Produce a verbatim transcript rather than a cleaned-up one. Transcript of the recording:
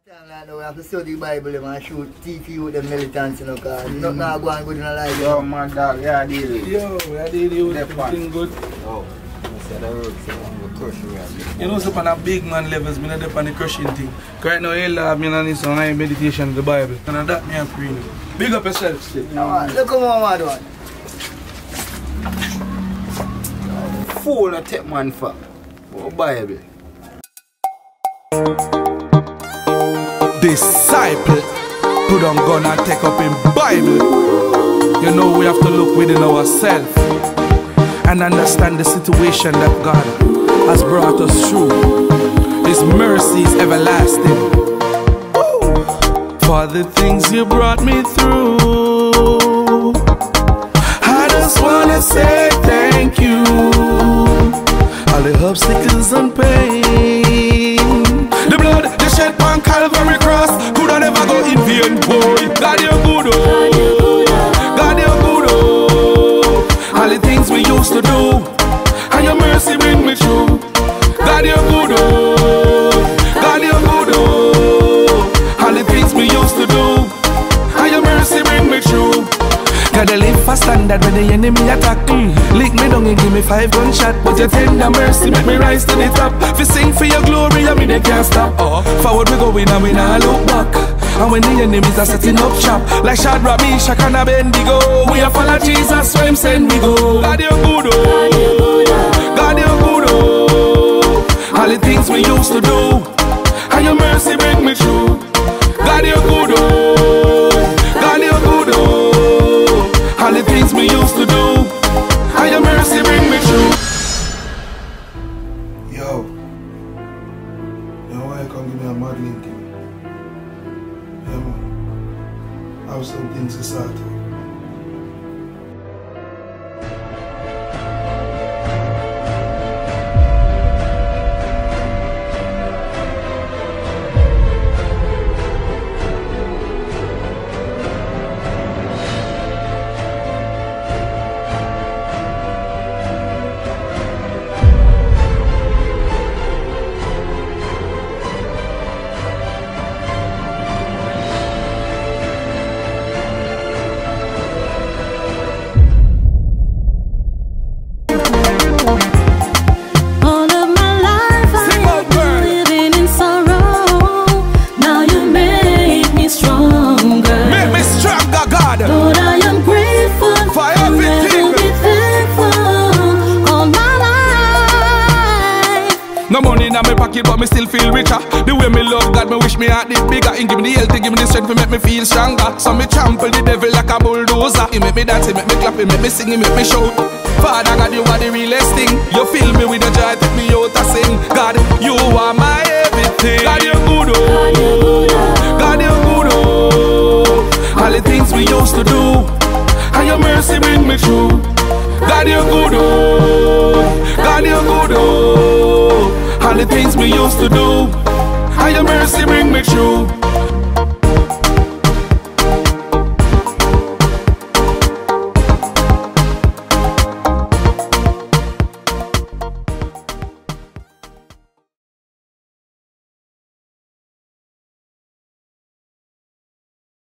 Like we have to study the Bible and shoot T V with the militants, you know, because mm. nothing not going good in the life. Yo, man, dog, yeah, I deal with it. Yo, I deal with everything good. Oh, I said I wrote something to crush you. You know, so on a big man levels, I'm not on the crushing thing. Right now, I love me and some high meditation in the Bible. And that me I'm praying. Big up yourself, still. No, look how mad one. Fool not take man for. Oh, Bible. Disciple, put on gun and take up in Bible. You know we have to look within ourselves and understand the situation that God has brought us through. His mercy is everlasting. For the things you brought me through, I just wanna say thank you. All the obstacles and pain, the blood, the shed on Calvary cross, could I never go in vain, boy. God, you're good, oh. God, you're good, oh. All the things we used to do, and your mercy bring me through. God, you're good, oh. God, you're good, oh. All the things we used to do, and your mercy bring me through. Gotta live for standard when the enemy attack. mm. Lick me down and give me five gunshot, but your tender mercy make me rise to the top. If you sing for your glory, I mean they can't stop. oh. Forward we going and we not look back. And when the enemies are setting up shop, like Shadrach, Meshach and Abednego, we are follow Jesus, so him send we go. God you're good, oh. God you're good, oh. All the things we used to do, and your mercy bring me through. God you're good, oh. God you're good, oh. All the things we used to do, and your mercy bring me through. Yo, you know why you come give me a mad link? Yeah man, I have some things to start with. No money in my pocket, but me still feel richer. The way me love God, me wish me heart did bigger. He give me the health, he give me the strength to make me feel stronger. So me trample the devil like a bulldozer. He make me dance, he make me clap, he make me sing, he make me shout. Father God, you are the realest thing. You fill me with the joy, take me out to sing. God, you are my everything. God, you're good, oh. God, you're good, oh. All the things we used to do, and your mercy bring me through. God, you're good, oh. God, you're good, oh. All the things we used to do, and your mercy bring me through.